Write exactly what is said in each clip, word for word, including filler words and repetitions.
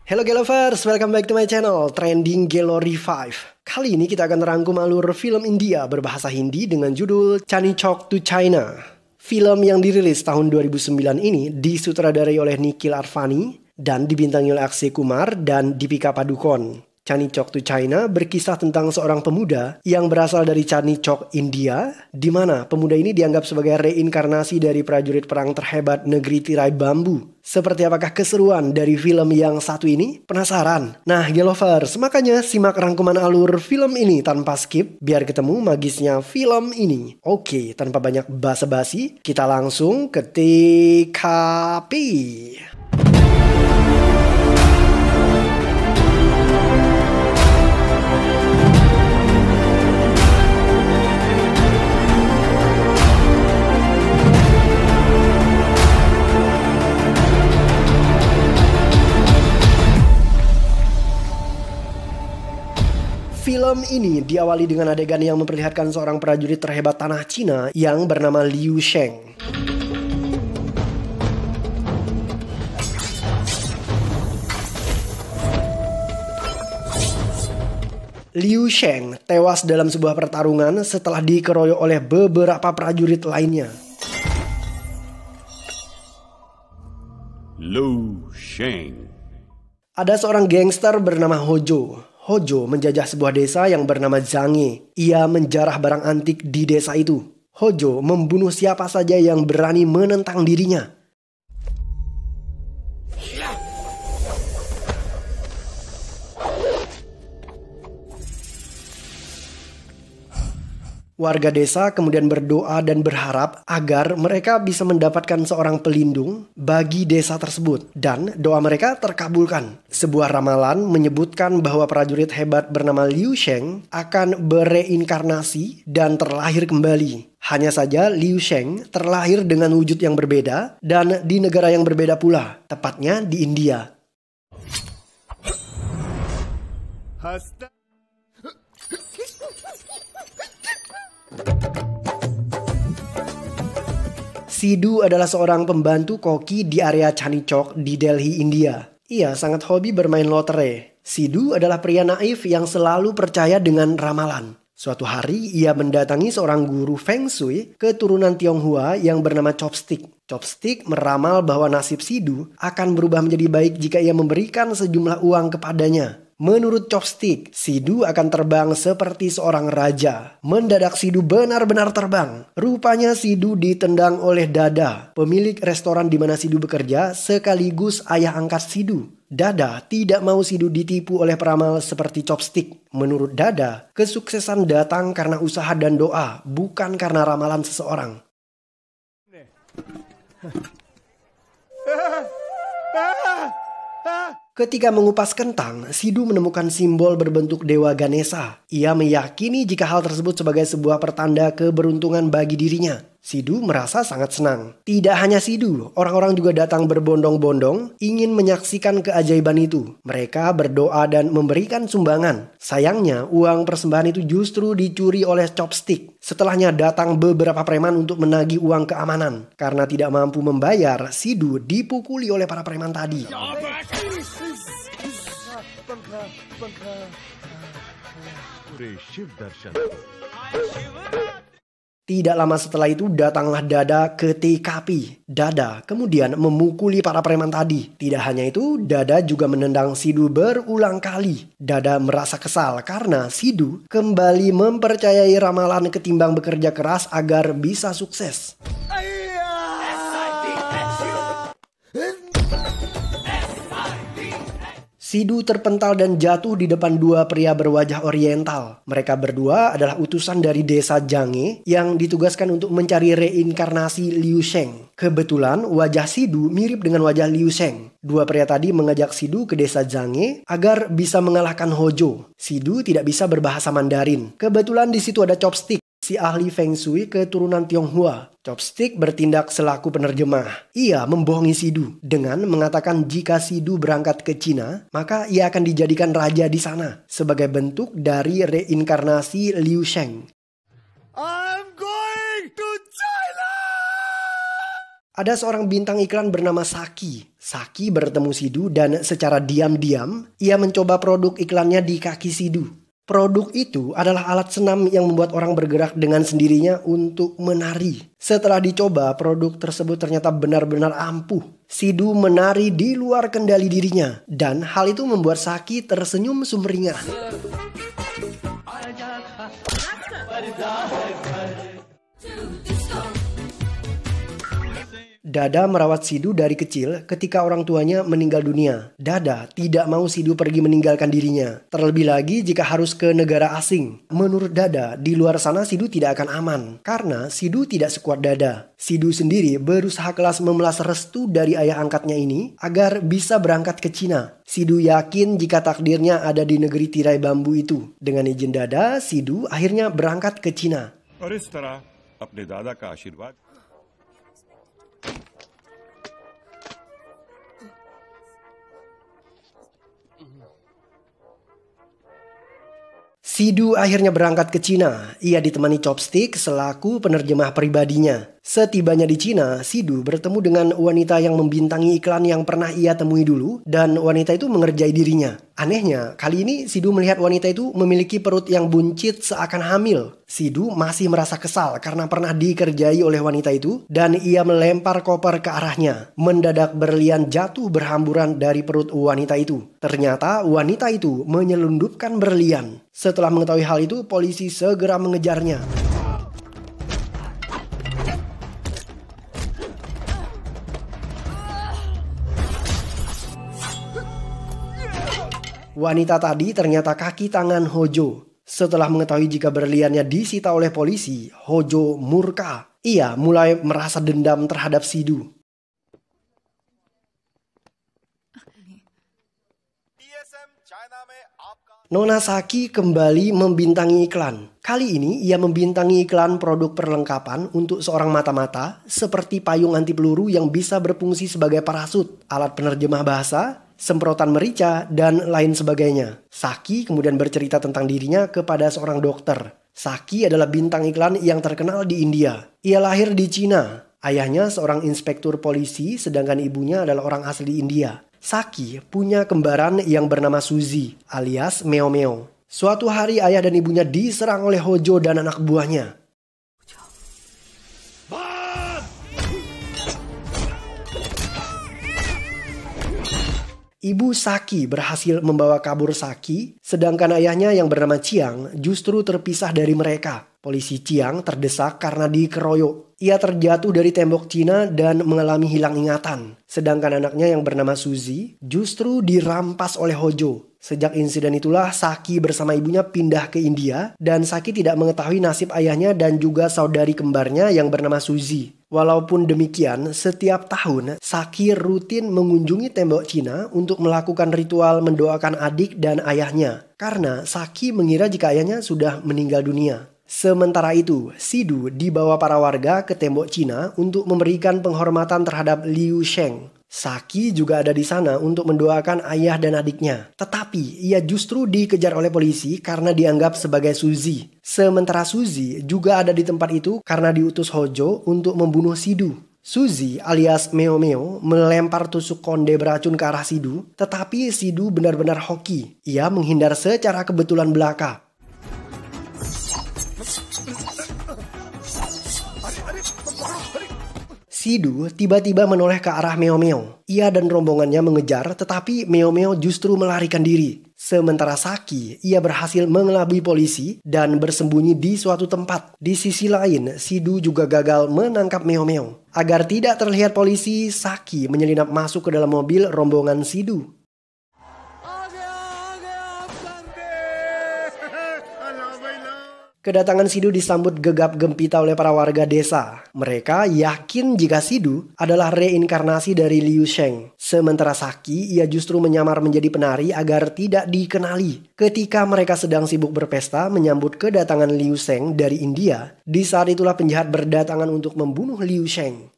Hello Gelovers, welcome back to my channel Trending Gelo Revive. Kali ini kita akan merangkum alur film India berbahasa Hindi dengan judul Chandni Chowk to China. Film yang dirilis tahun dua ribu sembilan ini disutradarai oleh Nikhil Arfani dan dibintangi oleh Akshay Kumar dan Deepika Padukone. Chandni Chowk to China berkisah tentang seorang pemuda yang berasal dari Chandni Chowk, India, di mana pemuda ini dianggap sebagai reinkarnasi dari prajurit perang terhebat negeri tirai bambu. Seperti apakah keseruan dari film yang satu ini? Penasaran? Nah, Gelovers, makanya simak rangkuman alur film ini tanpa skip biar ketemu magisnya film ini. Oke, tanpa banyak basa-basi, kita langsung ke T K P. Film ini diawali dengan adegan yang memperlihatkan seorang prajurit terhebat tanah Cina yang bernama Liu Sheng. Liu Sheng tewas dalam sebuah pertarungan setelah dikeroyok oleh beberapa prajurit lainnya. Liu Sheng. Ada seorang gangster bernama Hojo. Hojo menjajah sebuah desa yang bernama Zange. Ia menjarah barang antik di desa itu. Hojo membunuh siapa saja yang berani menentang dirinya. Warga desa kemudian berdoa dan berharap agar mereka bisa mendapatkan seorang pelindung bagi desa tersebut. Dan doa mereka terkabulkan. Sebuah ramalan menyebutkan bahwa prajurit hebat bernama Liu Sheng akan bereinkarnasi dan terlahir kembali. Hanya saja Liu Sheng terlahir dengan wujud yang berbeda dan di negara yang berbeda pula, tepatnya di India. Hasta. Sidhu adalah seorang pembantu koki di area Chandni Chowk di Delhi, India. Ia sangat hobi bermain lotre. Sidhu adalah pria naif yang selalu percaya dengan ramalan. Suatu hari ia mendatangi seorang guru Feng Shui keturunan Tionghoa yang bernama Chopstick. Chopstick meramal bahwa nasib Sidhu akan berubah menjadi baik jika ia memberikan sejumlah uang kepadanya. Menurut Chopstick, Sidhu akan terbang seperti seorang raja. Mendadak Sidhu benar-benar terbang. Rupanya Sidhu ditendang oleh Dada, pemilik restoran di mana Sidhu bekerja sekaligus ayah angkat Sidhu. Dada tidak mau Sidhu ditipu oleh peramal seperti Chopstick. Menurut Dada, kesuksesan datang karena usaha dan doa, bukan karena ramalan seseorang. Ketika mengupas kentang, Sidhu menemukan simbol berbentuk Dewa Ganesha. Ia meyakini jika hal tersebut sebagai sebuah pertanda keberuntungan bagi dirinya. Sidhu merasa sangat senang. Tidak hanya Sidhu, orang-orang juga datang berbondong-bondong ingin menyaksikan keajaiban itu. Mereka berdoa dan memberikan sumbangan. Sayangnya, uang persembahan itu justru dicuri oleh Chopstick. Setelahnya datang beberapa preman untuk menagih uang keamanan. Karena tidak mampu membayar, Sidhu dipukuli oleh para preman tadi. Tidak lama setelah itu datanglah Dada ke T K P. Dada kemudian memukuli para preman tadi. Tidak hanya itu, Dada juga menendang Sidhu berulang kali. Dada merasa kesal karena Sidhu kembali mempercayai ramalan ketimbang bekerja keras agar bisa sukses. Sidhu terpental dan jatuh di depan dua pria berwajah oriental. Mereka berdua adalah utusan dari desa Zange yang ditugaskan untuk mencari reinkarnasi Liu Sheng. Kebetulan wajah Sidhu mirip dengan wajah Liu Sheng. Dua pria tadi mengajak Sidhu ke desa Zange agar bisa mengalahkan Hojo. Sidhu tidak bisa berbahasa Mandarin. Kebetulan di situ ada Chopstick, si ahli Feng Shui keturunan Tionghoa. Chopstick bertindak selaku penerjemah. Ia membohongi Sidhu dengan mengatakan jika Sidhu berangkat ke Cina, maka ia akan dijadikan raja di sana sebagai bentuk dari reinkarnasi Liu Sheng. I'm going to China! Ada seorang bintang iklan bernama Saki. Saki bertemu Sidu dan secara diam-diam ia mencoba produk iklannya di kaki Sidu. Produk itu adalah alat senam yang membuat orang bergerak dengan sendirinya untuk menari. Setelah dicoba, produk tersebut ternyata benar-benar ampuh. Sidu menari di luar kendali dirinya. Dan hal itu membuat Saki tersenyum sumringah. Dada merawat Sidu dari kecil ketika orang tuanya meninggal dunia. Dada tidak mau Sidu pergi meninggalkan dirinya. Terlebih lagi jika harus ke negara asing. Menurut Dada, di luar sana Sidu tidak akan aman. Karena Sidu tidak sekuat Dada. Sidu sendiri berusaha keras memelas restu dari ayah angkatnya ini agar bisa berangkat ke Cina. Sidu yakin jika takdirnya ada di negeri tirai bambu itu. Dengan izin Dada, Sidu akhirnya berangkat ke Cina. और इस तरह अपने दादा का आशीर्वाद Sidu akhirnya berangkat ke Cina. Ia ditemani Chopstick selaku penerjemah pribadinya. Setibanya di Cina, Sidu bertemu dengan wanita yang membintangi iklan yang pernah ia temui dulu dan wanita itu mengerjai dirinya. Anehnya, kali ini Sidu melihat wanita itu memiliki perut yang buncit seakan hamil. Sidu masih merasa kesal karena pernah dikerjai oleh wanita itu dan ia melempar koper ke arahnya. Mendadak berlian jatuh berhamburan dari perut wanita itu. Ternyata wanita itu menyelundupkan berlian. Setelah mengetahui hal itu, polisi segera mengejarnya. Wanita tadi ternyata kaki tangan Hojo. Setelah mengetahui jika berliannya disita oleh polisi, Hojo murka. Ia mulai merasa dendam terhadap Sidu. Nona Saki kembali membintangi iklan. Kali ini ia membintangi iklan produk perlengkapan untuk seorang mata-mata seperti payung anti peluru yang bisa berfungsi sebagai parasut, alat penerjemah bahasa, semprotan merica, dan lain sebagainya. Saki kemudian bercerita tentang dirinya kepada seorang dokter. Saki adalah bintang iklan yang terkenal di India. Ia lahir di Cina. Ayahnya seorang inspektur polisi sedangkan ibunya adalah orang asli India. Saki punya kembaran yang bernama Suzy alias Meo Meo. Suatu hari ayah dan ibunya diserang oleh Hojo dan anak buahnya. Ibu Saki berhasil membawa kabur Saki, sedangkan ayahnya yang bernama Chiang justru terpisah dari mereka. Polisi Chiang terdesak karena dikeroyok. Ia terjatuh dari tembok Cina dan mengalami hilang ingatan. Sedangkan anaknya yang bernama Suzy justru dirampas oleh Hojo. Sejak insiden itulah Saki bersama ibunya pindah ke India dan Saki tidak mengetahui nasib ayahnya dan juga saudari kembarnya yang bernama Suzy. Walaupun demikian, setiap tahun Saki rutin mengunjungi tembok Cina untuk melakukan ritual mendoakan adik dan ayahnya. Karena Saki mengira jika ayahnya sudah meninggal dunia. Sementara itu, Sidu dibawa para warga ke tembok Cina untuk memberikan penghormatan terhadap Liu Sheng. Saki juga ada di sana untuk mendoakan ayah dan adiknya. Tetapi ia justru dikejar oleh polisi karena dianggap sebagai Suzy. Sementara Suzy juga ada di tempat itu karena diutus Hojo untuk membunuh Sidu. Suzy alias Meo Meo melempar tusuk konde beracun ke arah Sidu, tetapi Sidu benar-benar hoki. Ia menghindar secara kebetulan belaka. Sidu tiba-tiba menoleh ke arah Meo Meo. Ia dan rombongannya mengejar, tetapi Meo Meo justru melarikan diri. Sementara Saki, ia berhasil mengelabui polisi dan bersembunyi di suatu tempat. Di sisi lain, Sidu juga gagal menangkap Meo Meo. Agar tidak terlihat polisi, Saki menyelinap masuk ke dalam mobil rombongan Sidu. Kedatangan Sidu disambut gegap gempita oleh para warga desa. Mereka yakin jika Sidu adalah reinkarnasi dari Liu Sheng. Sementara Saki, ia justru menyamar menjadi penari agar tidak dikenali. Ketika mereka sedang sibuk berpesta menyambut kedatangan Liu Sheng dari India, di saat itulah penjahat berdatangan untuk membunuh Liu Sheng.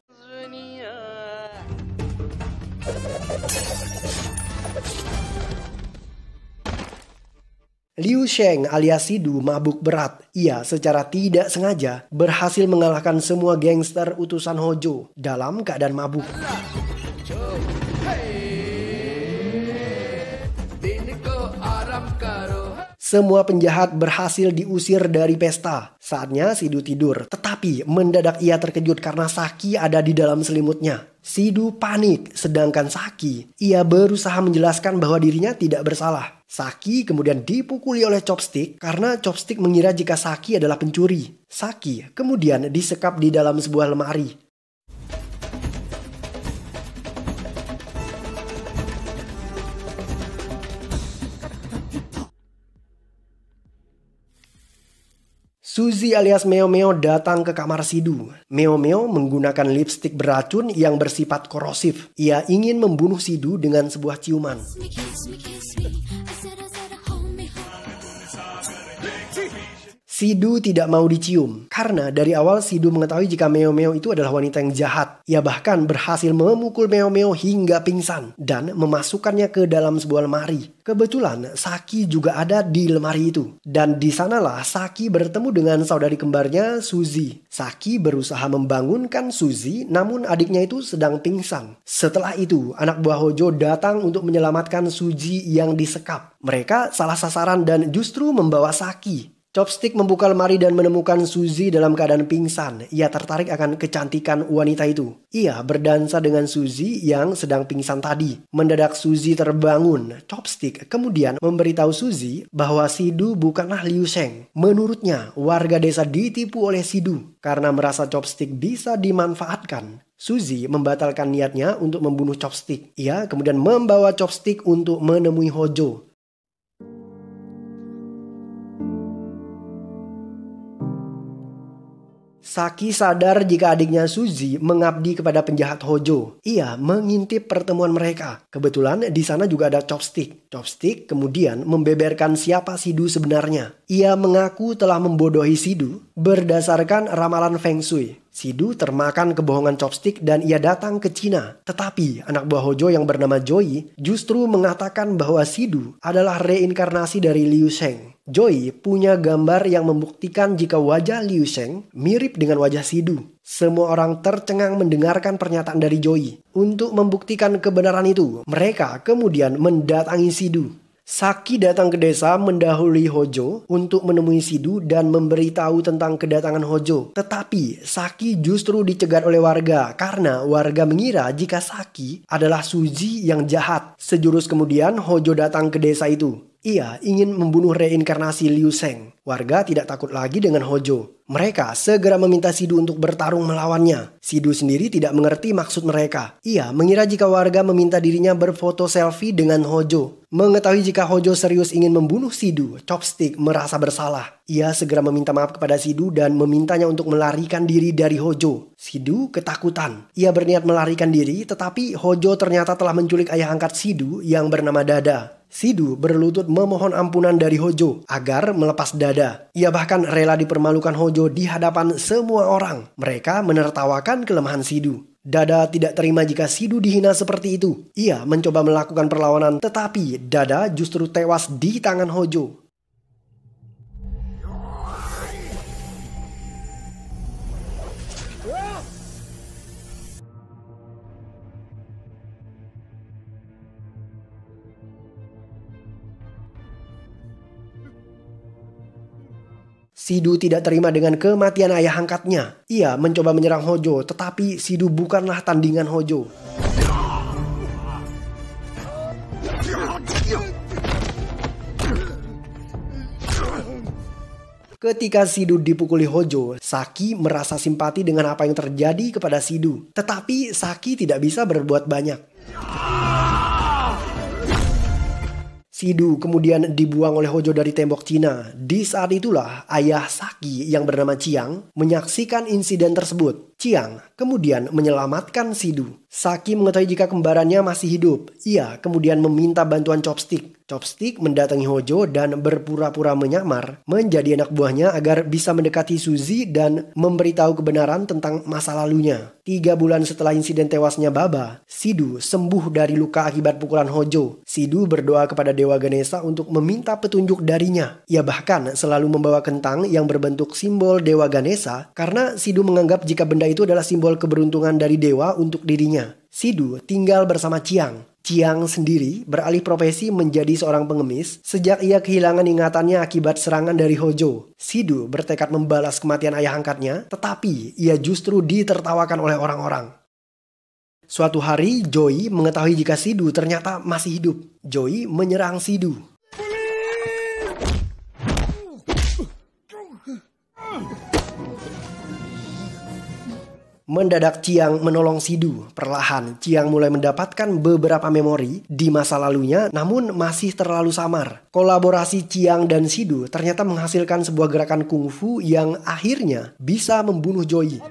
Liu Sheng alias Sidu mabuk berat. Ia secara tidak sengaja berhasil mengalahkan semua gangster utusan Hojo dalam keadaan mabuk. Semua penjahat berhasil diusir dari pesta. Saatnya Sidu tidur. Tetapi mendadak ia terkejut karena Saki ada di dalam selimutnya. Sidu panik, sedangkan Saki, ia berusaha menjelaskan bahwa dirinya tidak bersalah. Saki kemudian dipukuli oleh Chopstick karena Chopstick mengira jika Saki adalah pencuri. Saki kemudian disekap di dalam sebuah lemari. Suzy alias Meo Meo datang ke kamar Sidu. Meo Meo menggunakan lipstik beracun yang bersifat korosif. Ia ingin membunuh Sidu dengan sebuah ciuman. Sidu tidak mau dicium karena dari awal Sidu mengetahui jika Meo Meo itu adalah wanita yang jahat. Ia bahkan berhasil memukul Meo Meo hingga pingsan dan memasukkannya ke dalam sebuah lemari. Kebetulan Saki juga ada di lemari itu. Dan di sanalah Saki bertemu dengan saudari kembarnya Suzy. Saki berusaha membangunkan Suzy namun adiknya itu sedang pingsan. Setelah itu anak buah Hojo datang untuk menyelamatkan Suzy yang disekap. Mereka salah sasaran dan justru membawa Saki. Chopstick membuka lemari dan menemukan Suzy dalam keadaan pingsan. Ia tertarik akan kecantikan wanita itu. Ia berdansa dengan Suzy yang sedang pingsan tadi. Mendadak Suzy terbangun. Chopstick kemudian memberitahu Suzy bahwa Sidu bukanlah Liu Sheng. Menurutnya, warga desa ditipu oleh Sidu. Karena merasa Chopstick bisa dimanfaatkan, Suzy membatalkan niatnya untuk membunuh Chopstick. Ia kemudian membawa Chopstick untuk menemui Hojo. Saki sadar jika adiknya Suzy mengabdi kepada penjahat Hojo. Ia mengintip pertemuan mereka. Kebetulan di sana juga ada Chopstick. Chopstick kemudian membeberkan siapa Sidu sebenarnya. Ia mengaku telah membodohi Sidu berdasarkan ramalan Feng Shui. Sidu termakan kebohongan Chopstick dan ia datang ke Cina. Tetapi anak buah Hojo yang bernama Joy justru mengatakan bahwa Sidu adalah reinkarnasi dari Liu Sheng. Joy punya gambar yang membuktikan jika wajah Liu Sheng mirip dengan wajah Sidu. Semua orang tercengang mendengarkan pernyataan dari Joy. Untuk membuktikan kebenaran itu, mereka kemudian mendatangi Sidu. Saki datang ke desa mendahului Hojo untuk menemui Sidu dan memberitahu tentang kedatangan Hojo. Tetapi Saki justru dicegat oleh warga karena warga mengira jika Saki adalah Suzy yang jahat. Sejurus kemudian Hojo datang ke desa itu. Ia ingin membunuh reinkarnasi Liu Sheng. Warga tidak takut lagi dengan Hojo. Mereka segera meminta Sidu untuk bertarung melawannya. Sidu sendiri tidak mengerti maksud mereka. Ia mengira jika warga meminta dirinya berfoto selfie dengan Hojo. Mengetahui jika Hojo serius ingin membunuh Sidu, Chopstick merasa bersalah. Ia segera meminta maaf kepada Sidu dan memintanya untuk melarikan diri dari Hojo. Sidu ketakutan. Ia berniat melarikan diri, tetapi Hojo ternyata telah menculik ayah angkat Sidu yang bernama Dada. Sidu berlutut memohon ampunan dari Hojo agar melepas Dada. Ia bahkan rela dipermalukan Hojo di hadapan semua orang. Mereka menertawakan kelemahan Sidu. Dada tidak terima jika Sidu dihina seperti itu. Ia mencoba melakukan perlawanan, tetapi Dada justru tewas di tangan Hojo. Sidu tidak terima dengan kematian ayah angkatnya. Ia mencoba menyerang Hojo, tetapi Sidu bukanlah tandingan Hojo. Ketika Sidu dipukuli Hojo, Saki merasa simpati dengan apa yang terjadi kepada Sidu. Tetapi Saki tidak bisa berbuat banyak. Sidu kemudian dibuang oleh Hojo dari tembok Cina. Di saat itulah ayah Saki yang bernama Chiang menyaksikan insiden tersebut. Chiang kemudian menyelamatkan Sidu. Saki mengetahui jika kembarannya masih hidup. Ia kemudian meminta bantuan Chopstick. Chopstick mendatangi Hojo dan berpura-pura menyamar menjadi anak buahnya agar bisa mendekati Suzy dan memberitahu kebenaran tentang masa lalunya. Tiga bulan setelah insiden tewasnya Baba, Sidhu sembuh dari luka akibat pukulan Hojo. Sidhu berdoa kepada Dewa Ganesha untuk meminta petunjuk darinya. Ia bahkan selalu membawa kentang yang berbentuk simbol Dewa Ganesha karena Sidhu menganggap jika benda itu adalah simbol keberuntungan dari dewa untuk dirinya. Sidhu tinggal bersama Chiang. Chiang sendiri beralih profesi menjadi seorang pengemis sejak ia kehilangan ingatannya akibat serangan dari Hojo. Sidhu bertekad membalas kematian ayah angkatnya, tetapi ia justru ditertawakan oleh orang-orang. Suatu hari, Joey mengetahui jika Sidhu ternyata masih hidup. Joey menyerang Sidhu. Mendadak Chiang menolong Sidhu. Perlahan, Chiang mulai mendapatkan beberapa memori di masa lalunya namun masih terlalu samar. Kolaborasi Chiang dan Sidhu ternyata menghasilkan sebuah gerakan kungfu yang akhirnya bisa membunuh Joey.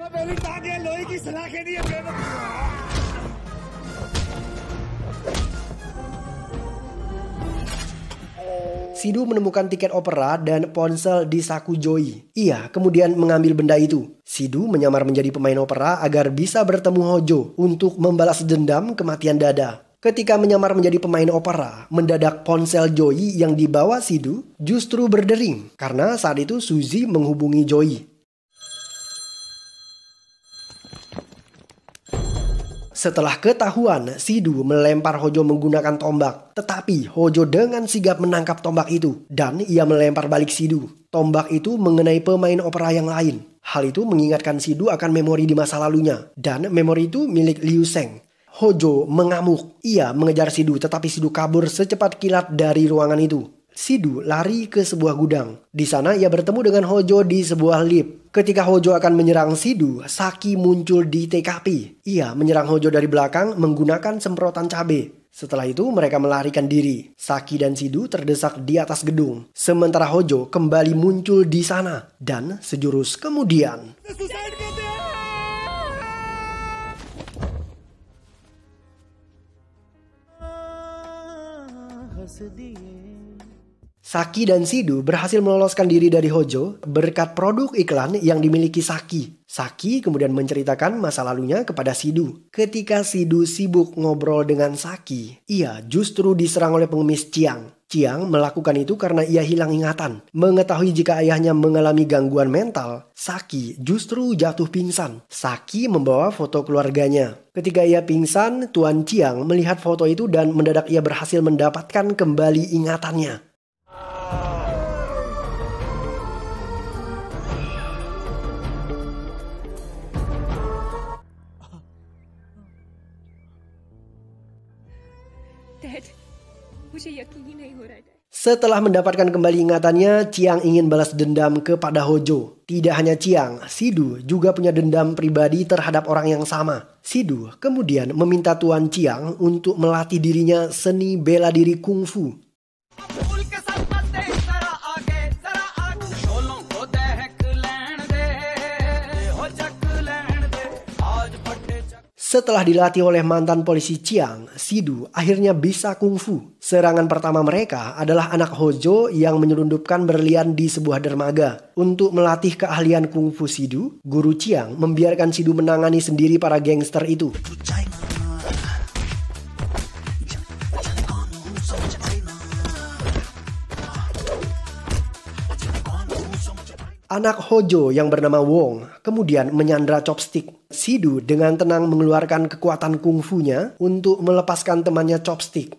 Sidhu menemukan tiket opera dan ponsel di saku Joey. Ia kemudian mengambil benda itu. Sidhu menyamar menjadi pemain opera agar bisa bertemu Hojo untuk membalas dendam kematian Dada. Ketika menyamar menjadi pemain opera, mendadak ponsel Joey yang dibawa Sidhu justru berdering karena saat itu Suzy menghubungi Joey. Setelah ketahuan, Sidhu melempar Hojo menggunakan tombak. Tetapi Hojo dengan sigap menangkap tombak itu dan ia melempar balik Sidhu. Tombak itu mengenai pemain opera yang lain. Hal itu mengingatkan Sidhu akan memori di masa lalunya dan memori itu milik Liu Sheng. Hojo mengamuk. Ia mengejar Sidhu tetapi Sidhu kabur secepat kilat dari ruangan itu. Sidhu lari ke sebuah gudang. Di sana ia bertemu dengan Hojo di sebuah lift. Ketika Hojo akan menyerang Sidhu, Saki muncul di T K P. Ia menyerang Hojo dari belakang menggunakan semprotan cabai. Setelah itu mereka melarikan diri. Saki dan Sidhu terdesak di atas gedung. Sementara Hojo kembali muncul di sana. Dan sejurus kemudian Saki dan Sidhu berhasil meloloskan diri dari Hojo berkat produk iklan yang dimiliki Saki. Saki kemudian menceritakan masa lalunya kepada Sidhu. Ketika Sidhu sibuk ngobrol dengan Saki, ia justru diserang oleh pengemis Chiang. Chiang melakukan itu karena ia hilang ingatan. Mengetahui jika ayahnya mengalami gangguan mental, Saki justru jatuh pingsan. Saki membawa foto keluarganya. Ketika ia pingsan, Tuan Chiang melihat foto itu dan mendadak ia berhasil mendapatkan kembali ingatannya. Setelah mendapatkan kembali ingatannya, Chiang ingin balas dendam kepada Hojo. Tidak hanya Chiang, Sidhu juga punya dendam pribadi terhadap orang yang sama. Sidhu kemudian meminta Tuan Chiang untuk melatih dirinya seni bela diri kungfu. Setelah dilatih oleh mantan polisi Chiang, Sidhu akhirnya bisa kungfu. Serangan pertama mereka adalah anak Hojo yang menyelundupkan berlian di sebuah dermaga. Untuk melatih keahlian kungfu Sidhu, guru Chiang membiarkan Sidhu menangani sendiri para gangster itu. Anak Hojo yang bernama Wong kemudian menyandra Chopstick. Sidhu dengan tenang mengeluarkan kekuatan kungfunya untuk melepaskan temannya Chopstick.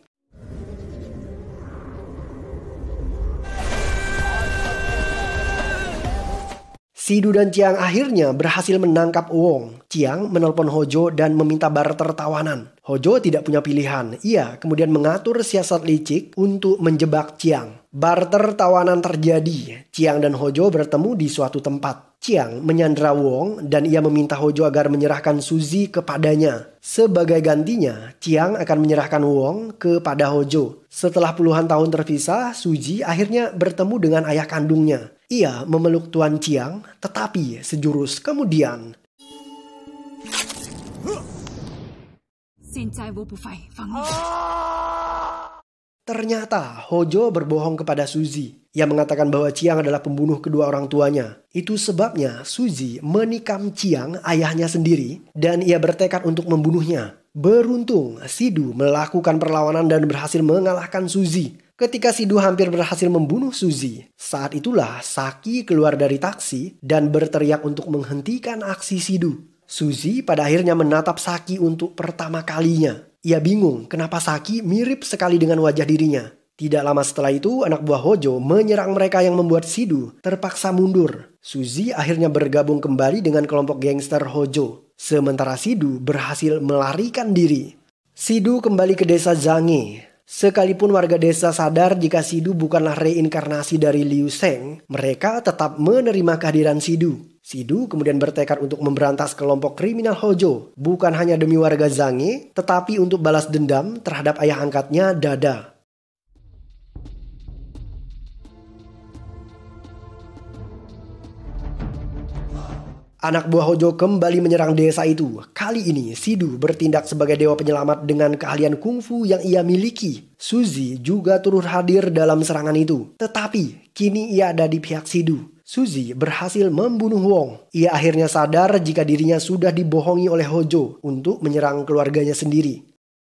Sidhu dan Chiang akhirnya berhasil menangkap Wong. Chiang menelpon Hojo dan meminta barter tawanan. Hojo tidak punya pilihan. Ia kemudian mengatur siasat licik untuk menjebak Chiang. Barter tawanan terjadi. Chiang dan Hojo bertemu di suatu tempat. Chiang menyandra Wong dan ia meminta Hojo agar menyerahkan Suzy kepadanya. Sebagai gantinya, Chiang akan menyerahkan Wong kepada Hojo. Setelah puluhan tahun terpisah, Suzy akhirnya bertemu dengan ayah kandungnya. Ia memeluk Tuan Chiang, tetapi sejurus kemudian Ternyata Hojo berbohong kepada Suzy. Ia mengatakan bahwa Chiang adalah pembunuh kedua orang tuanya. Itu sebabnya Suzy menikam Chiang, ayahnya sendiri, dan ia bertekad untuk membunuhnya. Beruntung, Sidu melakukan perlawanan dan berhasil mengalahkan Suzy. Ketika Sidu hampir berhasil membunuh Suzy, saat itulah Saki keluar dari taksi dan berteriak untuk menghentikan aksi Sidu. Suzy pada akhirnya menatap Saki untuk pertama kalinya. Ia bingung kenapa Saki mirip sekali dengan wajah dirinya. Tidak lama setelah itu, anak buah Hojo menyerang mereka yang membuat Sidu terpaksa mundur. Suzy akhirnya bergabung kembali dengan kelompok gangster Hojo. Sementara Sidu berhasil melarikan diri. Sidu kembali ke desa Zange. Sekalipun warga desa sadar jika Sidu bukanlah reinkarnasi dari Liu Sheng, mereka tetap menerima kehadiran Sidu. Sidu kemudian bertekad untuk memberantas kelompok kriminal Hojo, bukan hanya demi warga Zange, tetapi untuk balas dendam terhadap ayah angkatnya Dada. Anak buah Hojo kembali menyerang desa itu. Kali ini Sidu bertindak sebagai dewa penyelamat dengan keahlian kungfu yang ia miliki. Suzy juga turut hadir dalam serangan itu. Tetapi kini ia ada di pihak Sidu. Suzy berhasil membunuh Wong. Ia akhirnya sadar jika dirinya sudah dibohongi oleh Hojo untuk menyerang keluarganya sendiri.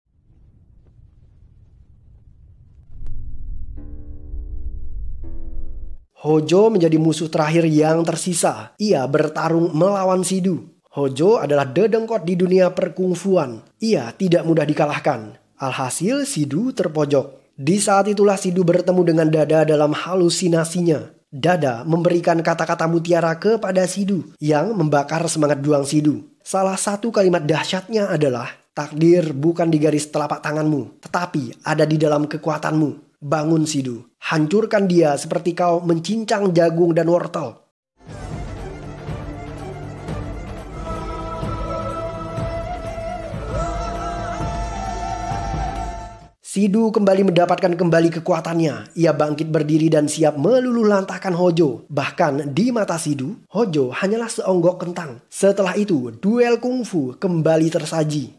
Hojo menjadi musuh terakhir yang tersisa. Ia bertarung melawan Sidu. Hojo adalah dedengkot di dunia perkungfuan. Ia tidak mudah dikalahkan. Alhasil Sidu terpojok. Di saat itulah Sidu bertemu dengan Dada dalam halusinasinya. Dada memberikan kata-kata mutiara kepada Sidu yang membakar semangat juang Sidu. Salah satu kalimat dahsyatnya adalah, takdir bukan di garis telapak tanganmu, tetapi ada di dalam kekuatanmu. Bangun Sidu, hancurkan dia seperti kau mencincang jagung dan wortel. Sidu kembali mendapatkan kembali kekuatannya. Ia bangkit berdiri dan siap meluluh lantahkan Hojo. Bahkan di mata Sidu, Hojo hanyalah seonggok kentang. Setelah itu, duel kungfu kembali tersaji.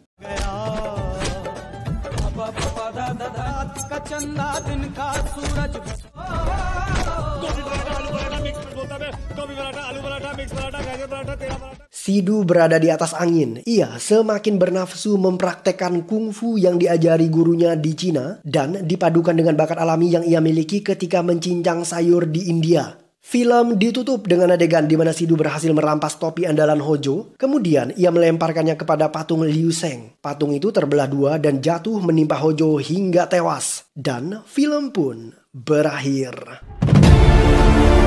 Sidu berada di atas angin. Ia semakin bernafsu mempraktekkan kungfu yang diajari gurunya di Cina dan dipadukan dengan bakat alami yang ia miliki ketika mencincang sayur di India. Film ditutup dengan adegan di mana Sidu berhasil merampas topi andalan Hojo. Kemudian ia melemparkannya kepada patung Liu Sheng. Patung itu terbelah dua dan jatuh menimpa Hojo hingga tewas. Dan film pun berakhir.